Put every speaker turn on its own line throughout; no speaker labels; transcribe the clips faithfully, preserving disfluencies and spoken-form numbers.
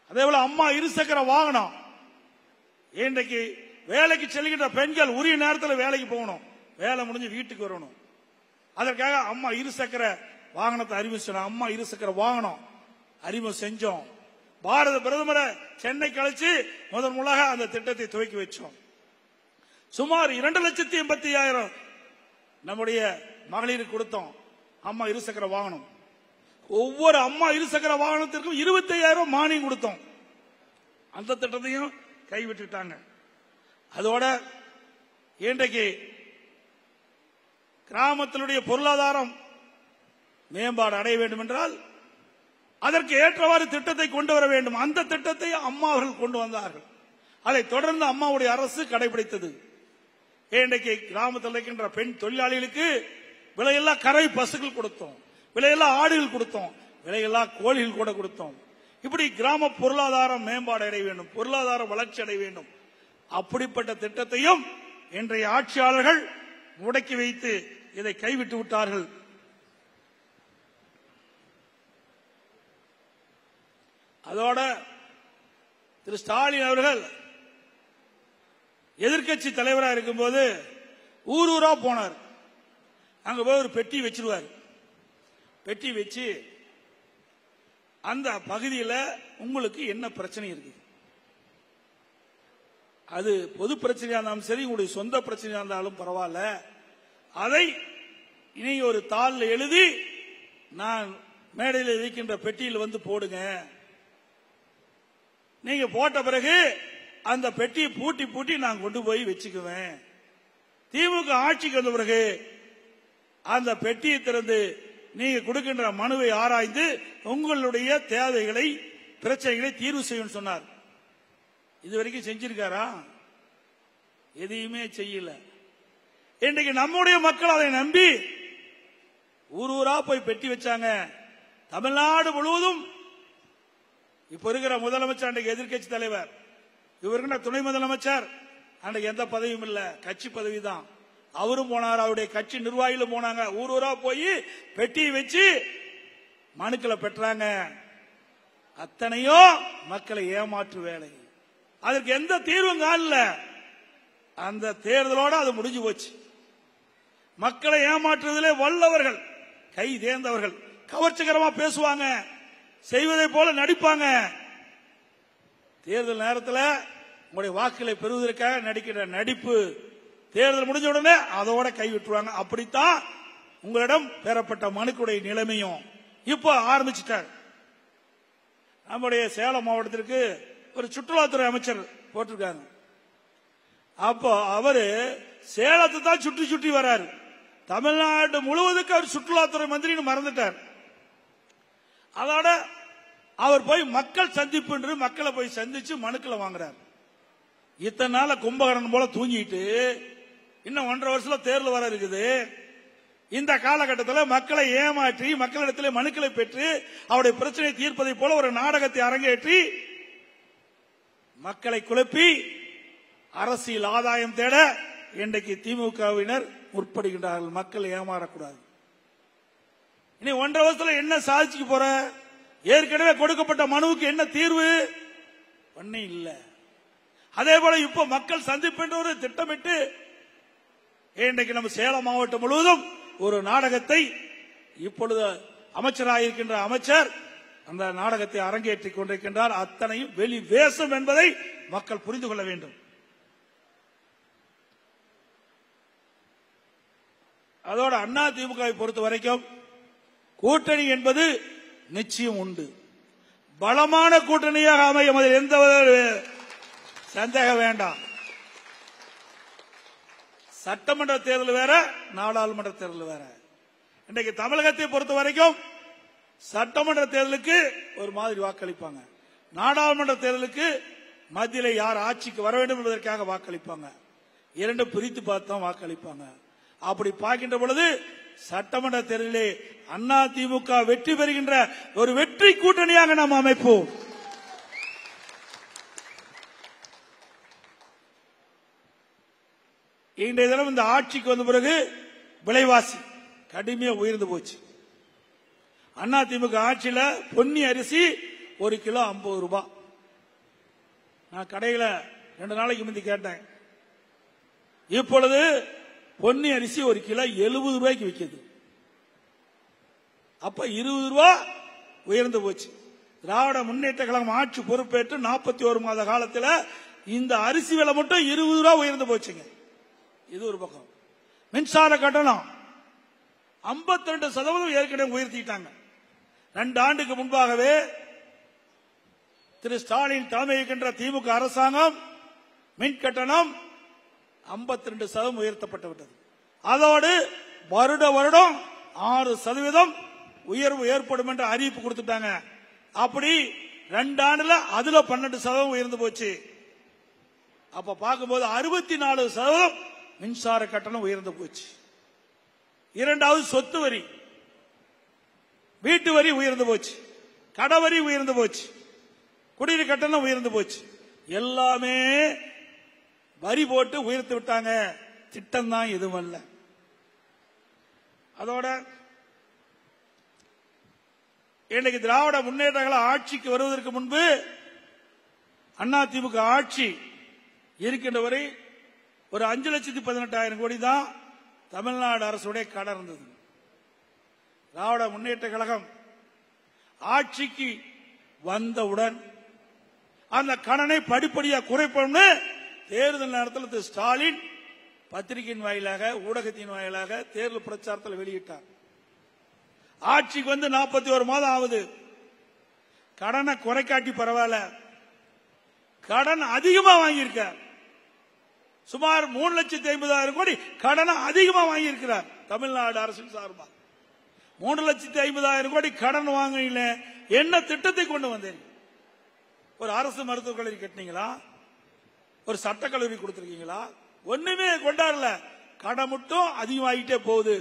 அதே போல அம்மா இருசக்கர வாகனம். இன்றைக்கு வேலைக்கு செல்கின்ற பெண்கள் உரிய நேரத்தில் வேலைக்கு போகணும், வேலை முடிஞ்சு வீட்டுக்கு வரணும். அதற்காக அம்மா இருசக்கர வாகனத்தை அறிமுகம். அம்மா இருசக்கர வாகனம் அறிமுகம் செஞ்சோம். பாரத பிரதமரை சென்னை கழிச்சு முதன் முதலாக அந்த திட்டத்தை துவக்கி வச்சோம். சுமார் இரண்டு லட்சத்தி எண்பத்தி ஐயாயிரம் நம்முடைய மகளிருக்கு கொடுத்தோம் அம்மா இருசக்கர வாகனம். ஒவ்வொரு அம்மா இருசக்கர வாகனத்திற்கும் இருபத்தி ஐயாயிரம் மானியம் கொடுத்தோம். அந்த திட்டத்தையும் கைவிட்டுட்டாங்க. அதோட இன்றைக்கு கிராமத்தினுடைய பொருளாதாரம் மேம்பாடு அடைய வேண்டும் என்றால் அதற்கு ஏற்றவாறு திட்டத்தை கொண்டு வர வேண்டும். அந்த திட்டத்தை அம்மா அவர்கள் கொண்டு வந்தார்கள். அதை தொடர்ந்து அம்மாவுடைய அரசு கடைபிடித்தது. இன்றைக்கு கிராமத்தில் இருக்கின்ற பெண் தொழிலாளிகளுக்கு விலையில்லா கரை பசுகள் கொடுத்தோம், விலையில்லா ஆடுகள் கொடுத்தோம், விலையில்லா கோழிகள் கூட கொடுத்தோம். இப்படி கிராம பொருளாதாரம் மேம்பாடு அடைய வேண்டும், பொருளாதார வளர்ச்சி அடைய வேண்டும். அப்படிப்பட்ட திட்டத்தையும் இன்றைய ஆட்சியாளர்கள் முடக்கி வைத்து இதை கைவிட்டு விட்டார்கள். அதோட திரு ஸ்டாலின் அவர்கள் எதிர்கட்சி தலைவராக இருக்கும்போது ஊர் ஊரா போனார். அங்க போய் ஒரு பெட்டி வச்சிருவார். பெட்டி வச்சு அந்த பகுதியில் உங்களுக்கு என்ன பிரச்சனை இருக்கு, அது பொது பிரச்சனையா இருந்தாலும் சரி, உங்களுடைய சொந்த பிரச்சனையா இருந்தாலும் பரவாயில்ல, அதை இனி ஒரு தாளில் எழுதி நான் மேடையில் இருக்கின்ற பெட்டியில் வந்து போடுங்க. நீங்க போட்ட பிறகு அந்த பெட்டியை பூட்டி பூட்டி நான் கொண்டு போய் வச்சுக்குவேன். திமுக ஆட்சிக்கு வந்த பிறகு அந்த பெட்டியை திறந்து நீங்க கொடுக்கின்ற மனுவை ஆராய்ந்து உங்களுடைய தேவைகளை பிரச்சனைகளை தீர்வு செய்யும் சொன்னார். இதுவரைக்கும் செஞ்சிருக்காரா? எதையுமே செய்யல. இன்றைக்கு நம்முடைய மக்கள் அதை நம்பி ஊர் ஊரா போய் பெட்டி வச்சாங்க. தமிழ்நாடு முழுவதும் இப்ப இருக்கிற முதலமைச்சர் அன்றைக்கு எதிர்கட்சி தலைவர், இவருக்கு துணை முதலமைச்சர் அன்றைக்கு எந்த பதவியும் இல்ல, கட்சி பதவி தான். அவரும் போனார், அவருடைய கட்சி நிர்வாகிகளும் போனாங்க. ஊர் ஊரா போய் பெட்டியை வச்சு மனுக்களை பெற்றாங்க. அத்தனையும் மக்களை ஏமாற்று வேலை. அதற்கு எந்த தீர்வும் காணல. அந்த தேர்தலோட அது முடிஞ்சு போச்சு. மக்களை ஏமாற்றுவதிலே வல்லவர்கள், கை தேர்ந்தவர்கள், கவர்ச்சிகரமா பேசுவாங்க, செய்வதை போல நடிப்பாங்க. தேர்தல் நேரத்தில் உங்களுடைய வாக்குகளை பெறுவதற்காக நடிக்கிற நடிப்பு தேர்தல் முடிஞ்ச உடனே அதோட கைவிட்டுருவாங்க. அப்படித்தான் உங்களிடம் பெறப்பட்ட மனுக்குடைய நிலைமையும் இப்ப ஆரம்பிச்சுட்டார். நம்முடைய சேலம் மாவட்டத்திற்கு ஒரு சுற்றுலாத்துறை அமைச்சர் போட்டிருக்காங்க. அப்போ அவரு சேலத்தை தான் சுற்றி சுற்றி வராரு. தமிழ்நாடு முழுவதுக்கு அவர் சுற்றுலாத்துறை மந்திரின்னு மறந்துட்டார். அதோட அவர் போய் மக்கள் சந்திப்பு என்று மக்களை போய் சந்திச்சு மனுக்களை வாங்குறார். இத்தனை நாள கும்பகரணம் போல தூங்கிட்டு இன்னும் ஒன்றரை வருஷத்துல தேர்தல் வர இருக்குது. இந்த காலகட்டத்தில் மக்களை ஏமாற்றி மக்களிடத்தில் மனுக்களை பெற்று அவருடைய பிரச்சனையை தீர்ப்பதை போல ஒரு நாடகத்தை அரங்கேற்றி மக்களை குழப்பி அரசியல் ஆதாயம் தேட இன்றைக்கு திமுகவினர் முற்படுகின்றார்கள். மக்கள் ஏமாறக்கூடாது. இனி ஒன்றரை வருஷத்துல என்ன சாதிச்சுக்க போற? ஏற்கனவே கொடுக்கப்பட்ட மனுவுக்கு என்ன தீர்வு பண்ணி இல்ல. அதே போல இப்ப மக்கள் சந்திப்பு என்ற ஒரு திட்டமிட்டு இன்றைக்கு நம்ம சேலம் மாவட்டம் முழுவதும் ஒரு நாடகத்தை இப்பொழுது அமைச்சராயிருக்கின்ற அமைச்சர் அந்த நாடகத்தை அரங்கேற்றிக் கொண்டிருக்கின்றார். அத்தனையும் வெளி வேஷம் என்பதை மக்கள் புரிந்து கொள்ள வேண்டும். அதோட அண்ணா திமுகவை பொறுத்த வரைக்கும் கூட்டணி என்பது நிச்சயம் உண்டு. பலமான கூட்டணியாக அமையும், அதில் எந்த சந்தேகம் வேண்டாம். சட்டமன்ற தேர்தல் வேற, நாடாளுமன்ற தேர்தல் வேற. இன்றைக்கு தமிழகத்தை பொறுத்த வரைக்கும் சட்டமன்ற தேர்தலுக்கு ஒரு மாதிரி வாக்களிப்பாங்க, நாடாளுமன்ற தேர்தலுக்கு மத்தியில் யார் ஆட்சிக்கு வர வேண்டும் என்பதற்காக வாக்களிப்பாங்க. இரண்டு பிரித்து பார்த்து வாக்களிப்பாங்க. அப்படி பார்க்கின்ற பொழுது சட்டமன்ற தேர்தலிலே அண்ணா திமுக வெற்றி பெறுகின்ற ஒரு வெற்றி கூட்டணியாக நாம் அமைப்போம். இன்றைய தினம் இந்த ஆட்சிக்கு வந்த பிறகு விலைவாசி கடுமையா உயர்ந்து போச்சு. அண்ணா திமுக ஆட்சியில் பொன்னி அரிசி ஒரு கிலோ ஐம்பது ரூபாய், நான் கடையில ரெண்டு நாளைக்கு முந்தி கேட்டேன். இப்பொழுது பொன்னி அரிசி ஒரு கிலோ எழுபது ரூபாய்க்கு விற்கிது. அப்ப இருபது ரூபாய் உயர்ந்து போச்சு. திராவிட முன்னேற்ற கழகம் ஆட்சி பொறுப்பேற்று நாற்பத்தி ஒரு மாத காலத்தில் இந்த அரிசி விலை மட்டும் இருபது ரூபாய் உயர்ந்து போச்சுங்க. இது ஒரு பக்கம். மின்சார கட்டணம் ஐம்பத்தி ரெண்டு சதவீதம் ஏற்கனவே உயர்த்திட்டாங்க. ரெண்டு ஆண்டுக்கு முன்பாகவே திரு ஸ்டாலின் தலைமையேற்கின்ற திமுக அரசாங்கம் மின் கட்டணம் ஐம்பத்தி ரெண்டு சதவீதம் உயர்த்தப்பட்டு விட்டது. அதோடு வருட வருடம் ஆறு சதவீதம் உயர்வு ஏற்படும் என்று அறிவிப்பு கொடுத்துட்டாங்க. அப்படி ரெண்டு ஆண்டுல அதுல பன்னெண்டு சதவீதம் உயர்ந்து போச்சு. அப்ப பார்க்கும்போது அறுபத்தி நாலு சதவீதம் மின்சார கட்டணம் உயர்ந்து போச்சு. இரண்டாவது சொத்து வரி, வீட்டு வரி உயர்ந்து போச்சு, கடை வரி உயர்ந்து போச்சு, குடிநீர் கட்டணம் உயர்ந்து போச்சு. எல்லாமே வரி போட்டு உயர்த்தி விட்டாங்க. திட்டம் தான் எதுவும் அல்ல. அதோட இன்னைக்கு திராவிட முன்னேற்ற கழக ஆட்சிக்கு வருவதற்கு முன்பு அதிமுக ஆட்சி இருக்கின்ற வரை ஒரு அஞ்சு லட்சத்தி பதினெட்டாயிரம் கோடி தான் தமிழ்நாடு அரசுடைய கடன் இருந்தது. திராவிட முன்னேற்ற கழகம் ஆட்சிக்கு வந்தவுடன் அந்த கடனை படிப்படியாக குறைப்போம்னு தேர்தல் நேரத்தில் திரு ஸ்டாலின் பத்திரிகையின் வாயிலாக ஊடகத்தின் வாயிலாக தேர்தல் பிரச்சாரத்தில் வெளியிட்டார். ஆட்சிக்கு வந்து நாற்பத்தி ஒரு மாதம் ஆகுது. கடனை குறைக்காட்டி பரவாயில்ல, கடன் அதிகமா வாங்கியிருக்க. சுமார் மூணு லட்சத்தி ஐம்பதாயிரம் கோடி கடனை அதிகமா வாங்கியிருக்கிறார் தமிழ்நாடு அரசின் சார்பாக. மூன்று லட்சத்தி ஐம்பதாயிரம் கோடி கடன் வாங்கின என்ன திட்டத்தை கொண்டு வந்தேன்? ஒரு அரசு மருத்துவக் கல்லூரி கட்டினீங்களா? ஒரு சட்டக்கல்லூரி கொடுத்திருக்கீங்களா? ஒண்ணுமே கொண்டாடல. கடன் மட்டும் அதிகமாகிட்டே போகுது.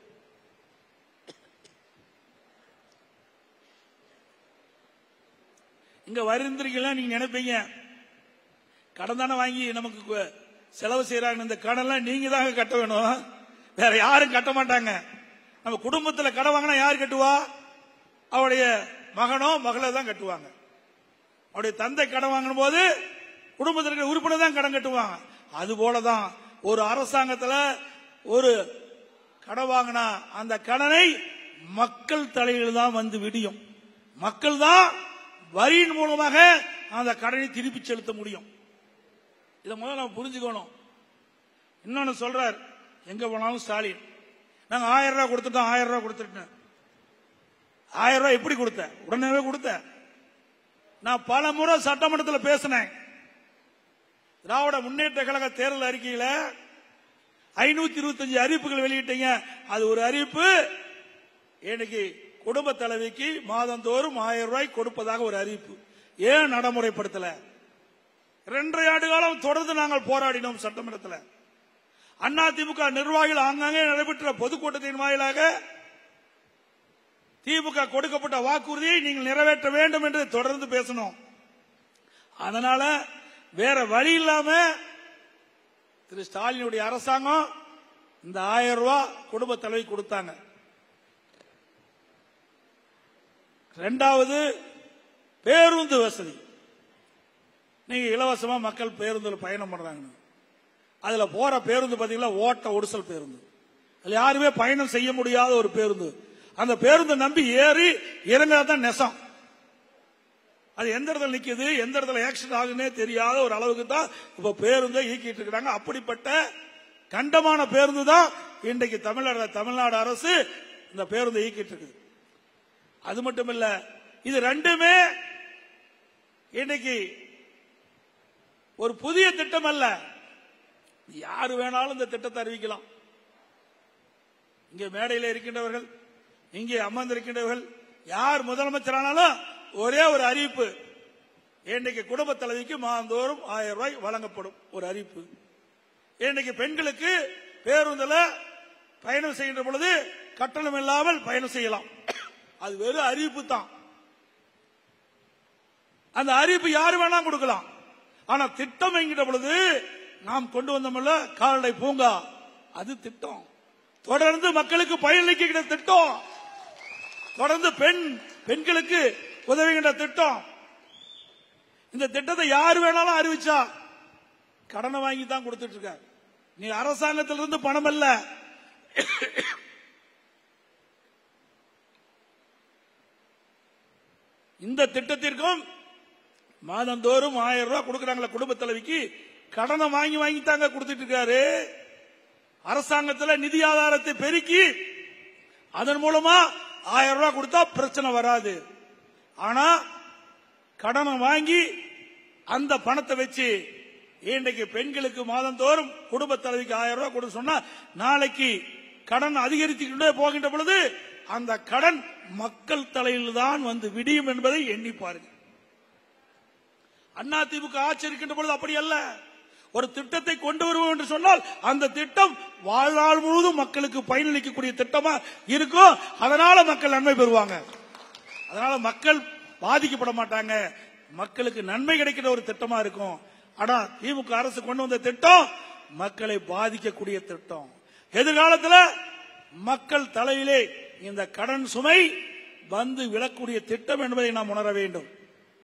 இங்க வருந்திருக்கீங்களா? நீங்க நினைப்பீங்க கடன் தானே வாங்கி நமக்கு செலவு செய்யறாங்க, இந்த கடன் நீங்க தாங்க கட்ட வேணும், வேற யாரும் கட்ட மாட்டாங்க. நம்ம குடும்பத்தில் கடன் வாங்கினா யார் கட்டுவா? அவருடைய மகனோ மகளோ தான் கட்டுவாங்க. அவருடைய தந்தை கடன் வாங்கும் போது குடும்பத்தில் இருக்கிற உறுப்பினர் தான் கடன் கட்டுவாங்க. அது போலதான் ஒரு அரசாங்கத்தில் ஒரு கடன் வாங்கினா அந்த கடனை மக்கள் தலையில் தான் வந்து விடியும். மக்கள் தான் வரியின் மூலமாக அந்த கடனை திருப்பி செலுத்த முடியும். இதை முதல்ல நம்ம புரிஞ்சுக்கணும். இன்னொன்னு சொல்றார், எங்க போனாலும் ஸ்டாலின் நாங்க ஆயிரம் ரூபாய் கொடுத்துட்டோம், ஆயிரம் ரூபாய் கொடுத்துட்டேன். ஆயிரம் ரூபாய் எப்படி கொடுத்த? உடனே கொடுத்த. நான் பல முறை சட்டமன்றத்தில் பேசினேன். திராவிட முன்னேற்ற கழக தேர்தல் அறிக்கையில ஐநூத்தி இருபத்தி அஞ்சு அறிவிப்புகள் வெளியிட்டீங்க. அது ஒரு அறிவிப்பு இன்னைக்கு குடும்ப தலைவிக்கு மாதந்தோறும் ஆயிரம் ரூபாய் கொடுப்பதாக ஒரு அறிவிப்பு. ஏன் நடைமுறைப்படுத்தல? இரண்டரை ஆண்டு காலம் தொடர்ந்து நாங்கள் போராடினோம் சட்டமன்றத்தில். அதிமுக நிர்வாகிகள் ஆங்காங்கே நடைபெற்ற பொதுக்கூட்டத்தின் வாயிலாக திமுக கொடுக்கப்பட்ட வாக்குறுதியை நீங்கள் நிறைவேற்ற வேண்டும் என்று தொடர்ந்து பேசணும். அதனால வேற வழி இல்லாம திரு ஸ்டாலினுடைய அரசாங்கம் இந்த ஆயிரம் ரூபாய் குடும்ப தலைவி கொடுத்தாங்க. இரண்டாவது பேருந்து வசதி. நீங்க இலவசமா மக்கள் பேருந்துல பயணம் பண்றாங்க. அதுல போற பேருந்து பாத்தீங்கன்னா ஓட்ட ஒடிசல் பேருந்து. அதுல யாருமே பயணம் செய்ய முடியாத ஒரு பேருந்து. அந்த பேருந்து நம்பி ஏறி இறங்காதான் நெசம். அது எந்த இடத்துல நிக்குது, எந்த இடத்துல ஆக்சிடென்ட் ஆகுதுன்னே தெரியாத ஒரு அளவுக்கு தான் இப்ப பேருந்தை இயக்கிட்டு இருக்காங்க. அப்படிப்பட்ட கண்டமான பேருந்து தான் இன்றைக்கு தமிழ்நாடு தமிழ்நாடு அரசு இந்த பேருந்தை இயக்கிட்டு இருக்குது. அது மட்டும் இல்ல, இது ரெண்டுமே இன்னைக்கு ஒரு புதிய திட்டம் அல்ல. யாரு வேணாலும் இந்த திட்டத்தை அறிவிக்கலாம். இங்கே மேடையில் இருக்கின்றவர்கள், இங்கே அமர்ந்திருக்கின்றவர்கள், யார் முதலமைச்சரானாலும் ஒரே ஒரு அறிவிப்பு, இன்னைக்கு குடும்ப தலைவிக்கு மாதந்தோறும் ஆயிரம் ரூபாய் வழங்கப்படும் ஒரு அறிவிப்பு. இன்னைக்கு பெண்களுக்கு பேருந்துல பயணம் செய்கின்ற பொழுது கட்டணம் இல்லாமல் பயணம் செய்யலாம். அது வெறும் அறிவிப்பு தான். அந்த அறிவிப்பு யாரு வேணா கொடுக்கலாம். ஆனா திட்டம் என்கிற பொழுது நாம் கொண்டு வந்தோம்ல கால்நடை பூங்கா, அது திட்டம். தொடர்ந்து மக்களுக்கு பயனளிக்கிற திட்டம், தொடர்ந்து பெண் பெண்களுக்கு உதவுகின்ற திட்டம். இந்த திட்டத்தை யார் வேணாலும் அறிவிச்சா கடனை வாங்கி தான் கொடுத்துட்டு இருக்காரு. நீ அரசாங்கத்திலிருந்து பணம் அல்ல, இந்த திட்டத்திற்கும் மாதந்தோறும் ஆயிரம் ரூபாய் கொடுக்கறாங்களா குடும்ப தலைவிக்கு, கடனை வாங்கி வாங்கி தாங்க கொடுத்துட்டு இருக்காரு. அரசாங்கத்தில் நிதி ஆதாரத்தை பெருக்கி அதன் மூலமா ஆயிரம் ரூபாய் கொடுத்தா பிரச்சனை வராது. ஆனா கடனை வாங்கி அந்த பணத்தை வச்சு இன்றைக்கு பெண்களுக்கு மாதந்தோறும் குடும்ப தலைவிக்கு ஆயிரம் ரூபாய் கொடுக்க சொன்னா நாளைக்கு கடன் அதிகரித்துக்கிட்டே போகின்ற பொழுது அந்த கடன் மக்கள் தலையில் தான் வந்து விடியும் என்பதை எண்ணி பாருங்க. அதிமுக ஆட்சி இருக்கின்ற பொழுது அப்படி அல்ல. ஒரு திட்டத்தை கொண்டு வருவோம் என்று சொன்னால் அந்த திட்டம் வாழ்நாள் முழுவதும் மக்களுக்கு பயனளிக்கக்கூடிய திட்டமா இருக்கும். அதனால மக்கள் நன்மை பெறுவாங்க. அதனால மக்கள் பாதிக்கப்பட மாட்டாங்க. மக்களுக்கு நன்மை கிடைக்கிற ஒரு திட்டமா இருக்கும். ஆனா திமுக அரசு கொண்டு வந்த திட்டம் மக்களை பாதிக்கக்கூடிய திட்டம். எதிர்காலத்தில் மக்கள் தலையிலே இந்த கடன் சுமை வந்து விழக்கூடிய திட்டம் என்பதை நாம் உணர வேண்டும்.